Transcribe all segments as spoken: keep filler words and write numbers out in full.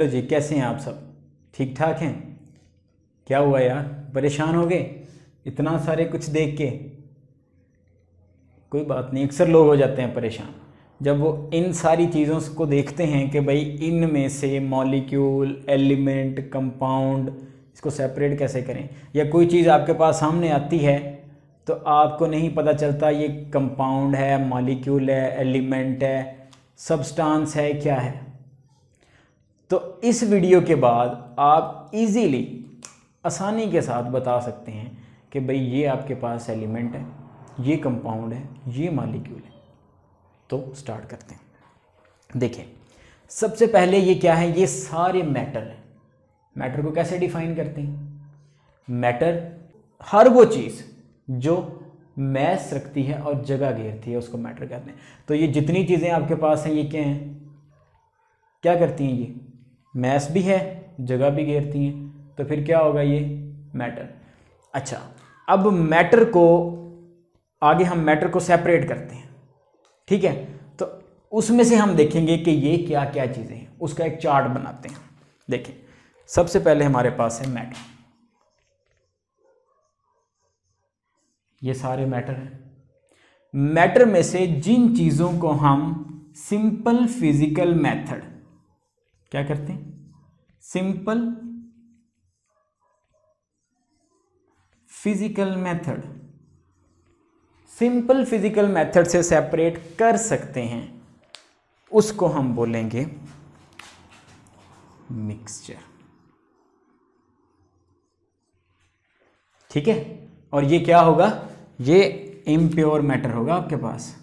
तो जी कैसे हैं आप सब? ठीक ठाक हैं? क्या हुआ यार, परेशान हो गए इतना सारे कुछ देख के? कोई बात नहीं, अक्सर लोग हो जाते हैं परेशान जब वो इन सारी चीज़ों को देखते हैं कि भाई इनमें से मॉलिक्यूल, एलिमेंट, कंपाउंड, इसको सेपरेट कैसे करें। या कोई चीज़ आपके पास सामने आती है तो आपको नहीं पता चलता ये कंपाउंड है, मॉलिक्यूल है, एलिमेंट है, सब्सटेंस है, क्या है। तो इस वीडियो के बाद आप इजीली, आसानी के साथ बता सकते हैं कि भाई ये आपके पास एलिमेंट है, ये कंपाउंड है, ये मॉलिक्यूल है। तो स्टार्ट करते हैं। देखिए, सबसे पहले ये क्या है, ये सारे मैटर हैं। मैटर को कैसे डिफाइन करते हैं? मैटर हर वो चीज़ जो मैस रखती है और जगह घेरती है उसको मैटर कहते हैं। तो ये जितनी चीज़ें आपके पास हैं ये क्या हैं, क्या करती हैं? ये मैस भी है, जगह भी घेरती हैं, तो फिर क्या होगा, ये मैटर। अच्छा, अब मैटर को आगे हम मैटर को सेपरेट करते हैं, ठीक है। तो उसमें से हम देखेंगे कि ये क्या क्या चीज़ें हैं, उसका एक चार्ट बनाते हैं। देखें, सबसे पहले हमारे पास है मैटर। ये सारे मैटर हैं। मैटर में से जिन चीज़ों को हम सिंपल फिजिकल मेथड क्या करते हैं, simple physical method simple physical method से सेपरेट कर सकते हैं, उसको हम बोलेंगे मिक्सचर, ठीक है। और ये क्या होगा, ये इम्प्योर मैटर होगा आपके पास।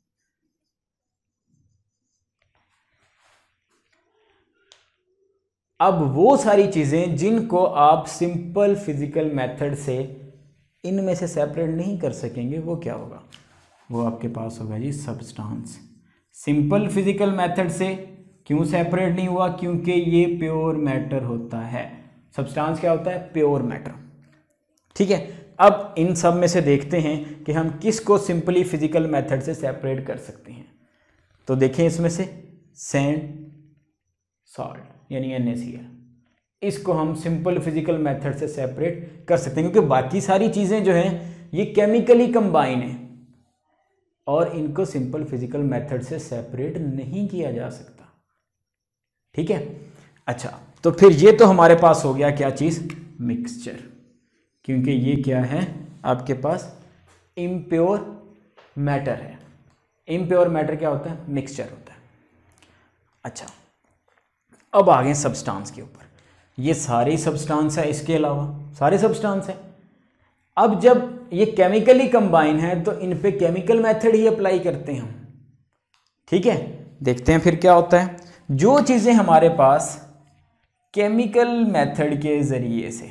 अब वो सारी चीजें जिनको आप सिंपल फिजिकल मेथड से इनमें से सेपरेट नहीं कर सकेंगे, वो क्या होगा, वो आपके पास होगा जी सब्सटेंस। सिंपल फिजिकल मेथड से क्यों सेपरेट नहीं हुआ, क्योंकि ये प्योर मैटर होता है। सब्सटेंस क्या होता है, प्योर मैटर, ठीक है। अब इन सब में से देखते हैं कि हम किसको सिंपली फिजिकल मेथड से सेपरेट कर सकते हैं। तो देखें, इसमें से सैंड, सॉल्ट यानी एन ए सी एल, इसको हम सिंपल फिजिकल मेथड से सेपरेट कर सकते हैं, क्योंकि बाकी सारी चीज़ें जो हैं ये केमिकली कंबाइन हैं और इनको सिंपल फिजिकल मेथड से सेपरेट नहीं किया जा सकता, ठीक है। अच्छा, तो फिर ये तो हमारे पास हो गया क्या चीज़, मिक्सचर, क्योंकि ये क्या है आपके पास इम्प्योर मैटर है। इम्प्योर मैटर क्या होता है, मिक्सचर होता है। अच्छा, अब आ गए सब्सटेंस के ऊपर। ये सारे सब्सटेंस है, इसके अलावा सारे सब्सटेंस है। अब जब ये केमिकली कंबाइन है तो इन पे केमिकल मेथड ही अप्लाई करते हैं हम, ठीक है। देखते हैं फिर क्या होता है। जो चीज़ें हमारे पास केमिकल मेथड के जरिए से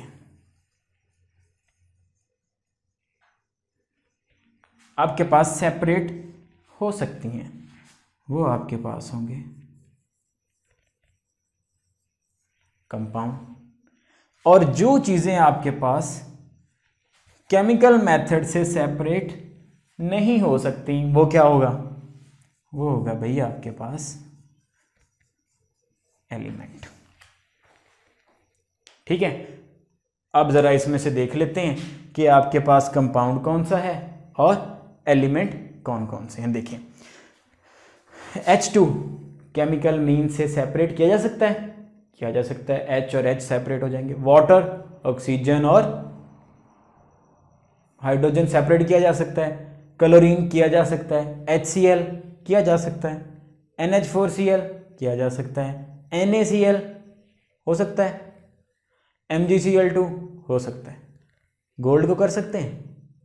आपके पास सेपरेट हो सकती हैं, वो आपके पास होंगे कंपाउंड। और जो चीज़ें आपके पास केमिकल मेथड से सेपरेट नहीं हो सकती, वो क्या होगा, वो होगा भैया आपके पास एलिमेंट, ठीक है। अब ज़रा इसमें से देख लेते हैं कि आपके पास कंपाउंड कौन सा है और एलिमेंट कौन कौन से हैं। देखिए, एच टू केमिकल मीन से सेपरेट किया जा सकता है, किया जा सकता है, H और H सेपरेट हो जाएंगे। वाटर, ऑक्सीजन और हाइड्रोजन सेपरेट किया जा सकता है। क्लोरीन किया जा सकता है, एच सी एल किया जा सकता है, N H four C L किया जा सकता है, एन ए सी एल हो सकता है, M G C L two हो सकता है। गोल्ड को कर सकते हैं,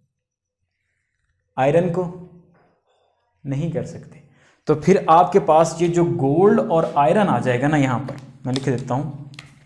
आयरन को नहीं कर सकते। तो फिर आपके पास ये जो गोल्ड और आयरन आ जाएगा ना, यहां पर मैं लिख देता हूं,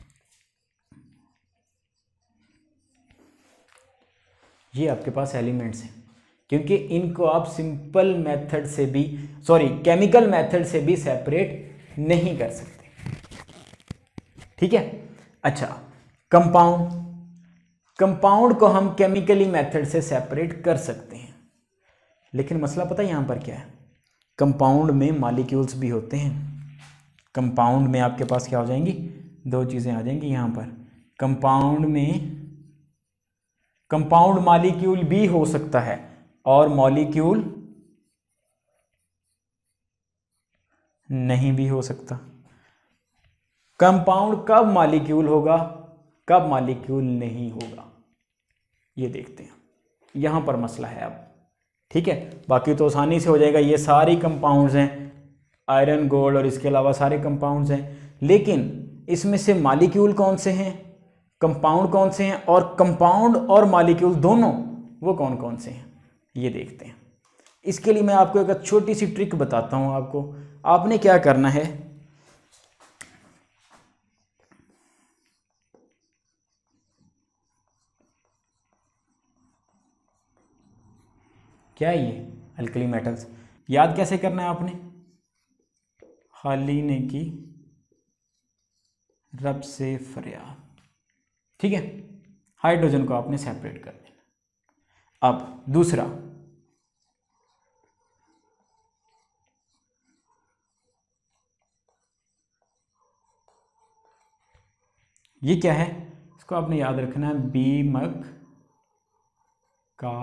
ये आपके पास एलिमेंट्स हैं, क्योंकि इनको आप सिंपल मेथड से भी, सॉरी केमिकल मेथड से भी सेपरेट नहीं कर सकते, ठीक है। अच्छा, कंपाउंड, कंपाउंड को हम केमिकली मेथड से सेपरेट कर सकते हैं, लेकिन मसला पता है यहां पर क्या है, कंपाउंड में मॉलिक्यूल्स भी होते हैं। कंपाउंड में आपके पास क्या हो जाएंगी, दो चीज़ें आ जाएंगी यहाँ पर। कंपाउंड में कंपाउंड मॉलिक्यूल भी हो सकता है और मॉलिक्यूल नहीं भी हो सकता। कंपाउंड कब मॉलिक्यूल होगा, कब मॉलिक्यूल नहीं होगा, ये देखते हैं। यहां पर मसला है अब, ठीक है। बाकी तो आसानी से हो जाएगा, ये सारी कंपाउंड्स हैं, आयरन, गोल्ड और इसके अलावा सारे कंपाउंड्स हैं। लेकिन इसमें से मॉलिक्यूल कौन से हैं, कंपाउंड कौन से हैं, और कंपाउंड और मॉलिक्यूल दोनों वो कौन कौन से हैं, ये देखते हैं। इसके लिए मैं आपको एक छोटी सी ट्रिक बताता हूं। आपको आपने क्या करना है, क्या है ये अल्कली मेटल्स, याद कैसे करना है आपने, खाली ने की रब से फरियाद, ठीक है। हाइड्रोजन को आपने सेपरेट कर देना। अब दूसरा, ये क्या है, इसको आपने याद रखना है, बीमक का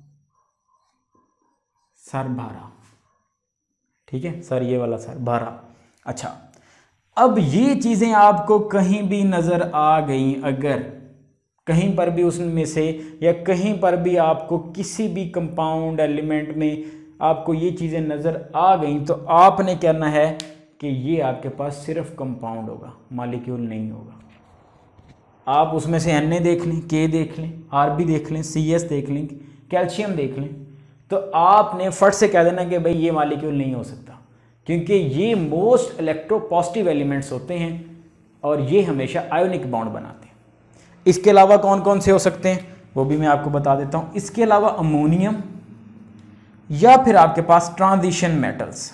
सर भारा, ठीक है सर, ये वाला सर भारा। अच्छा, अब ये चीज़ें आपको कहीं भी नज़र आ गई, अगर कहीं पर भी उसमें से या कहीं पर भी आपको किसी भी कंपाउंड एलिमेंट में आपको ये चीज़ें नज़र आ गई, तो आपने कहना है कि ये आपके पास सिर्फ कंपाउंड होगा, मॉलिक्यूल नहीं होगा। आप उसमें से एन ए देख लें, के देख लें, आर बी देख लें, सी एस देख लें, कैल्शियम देख लें, तो आपने फट से कह देना कि भाई ये मॉलिक्यूल नहीं हो सकता, क्योंकि ये मोस्ट इलेक्ट्रोपॉजिटिव एलिमेंट्स होते हैं और ये हमेशा आयोनिक बॉन्ड बनाते हैं। इसके अलावा कौन कौन से हो सकते हैं वो भी मैं आपको बता देता हूँ। इसके अलावा अमोनियम, या फिर आपके पास ट्रांजिशन मेटल्स,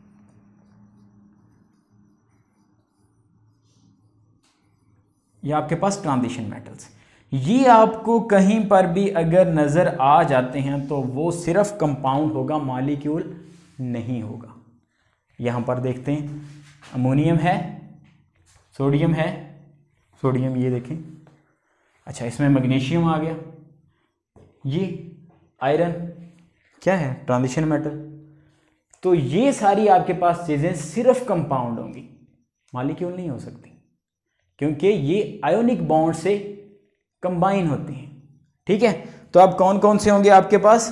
या आपके पास ट्रांजिशन मेटल्स, ये आपको कहीं पर भी अगर नज़र आ जाते हैं तो वो सिर्फ कंपाउंड होगा, मॉलिक्यूल नहीं होगा। यहाँ पर देखते हैं, अमोनियम है, सोडियम है, सोडियम ये देखें, अच्छा इसमें मैग्नीशियम आ गया, ये आयरन क्या है, ट्रांजिशन मेटल। तो ये सारी आपके पास चीज़ें सिर्फ कंपाउंड होंगी, मॉलिक्यूल नहीं हो सकती, क्योंकि ये आयोनिक बॉन्ड से कंबाइन होती हैं, ठीक है। तो अब कौन कौन से होंगे आपके पास,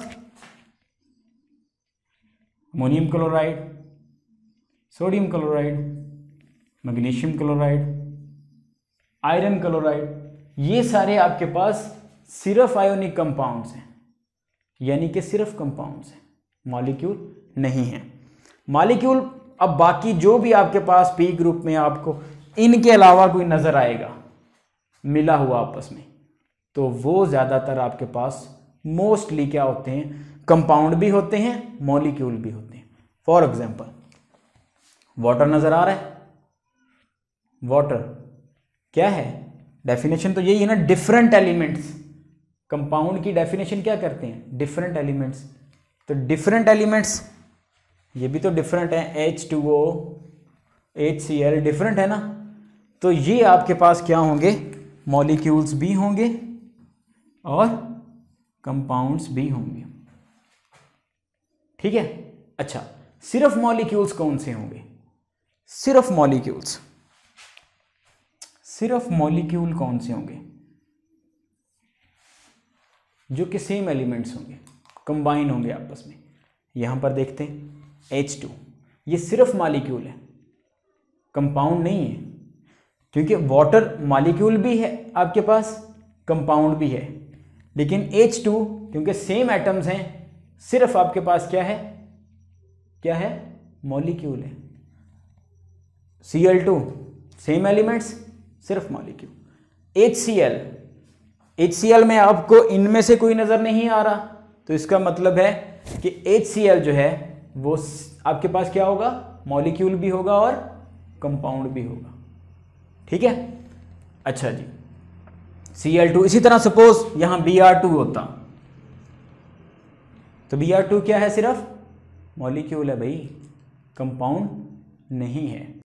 ammonium chloride, sodium chloride, magnesium chloride, iron chloride, ये सारे आपके पास सिर्फ आयोनिक कंपाउंड्स हैं, यानी कि सिर्फ कंपाउंड्स हैं, मॉलिक्यूल नहीं है। मॉलिक्यूल अब बाकी जो भी आपके पास पी ग्रुप में आपको इनके अलावा कोई नजर आएगा मिला हुआ आपस में, तो वो ज्यादातर आपके पास मोस्टली क्या होते हैं, कंपाउंड भी होते हैं, मॉलिक्यूल भी होते हैं। फॉर एग्जांपल वाटर नजर आ रहा है, वाटर क्या है, डेफिनेशन तो यही है ना, डिफरेंट एलिमेंट्स। कंपाउंड की डेफिनेशन क्या करते हैं, डिफरेंट एलिमेंट्स। तो डिफरेंट एलिमेंट्स, ये भी तो डिफरेंट है, H two O, H C L different है ना। तो ये आपके पास क्या होंगे, मॉलिक्यूल्स भी होंगे और कंपाउंड्स भी होंगे, ठीक है। अच्छा, सिर्फ मॉलिक्यूल्स कौन से होंगे, सिर्फ मॉलिक्यूल्स, सिर्फ मॉलिक्यूल कौन से होंगे, जो कि सेम एलिमेंट्स होंगे, कंबाइन होंगे आपस में। यहां पर देखते हैं एच टू, ये सिर्फ मॉलिक्यूल है, कंपाउंड नहीं है, क्योंकि वाटर मॉलिक्यूल भी है आपके पास, कंपाउंड भी है, लेकिन एच टू क्योंकि सेम एटम्स हैं, सिर्फ आपके पास क्या है, क्या है, मॉलिक्यूल है। C L two same elements, सिर्फ molecule. H C L, H C L में आपको इनमें से कोई नजर नहीं आ रहा, तो इसका मतलब है कि एच सी एल जो है वो आपके पास क्या होगा, मॉलिक्यूल भी होगा और कंपाउंड भी होगा, ठीक है। अच्छा जी, सी एल टू, इसी तरह सपोज यहां बी आर टू होता, तो बी आर टू क्या है, सिर्फ मॉलिक्यूल है भाई, कंपाउंड नहीं है।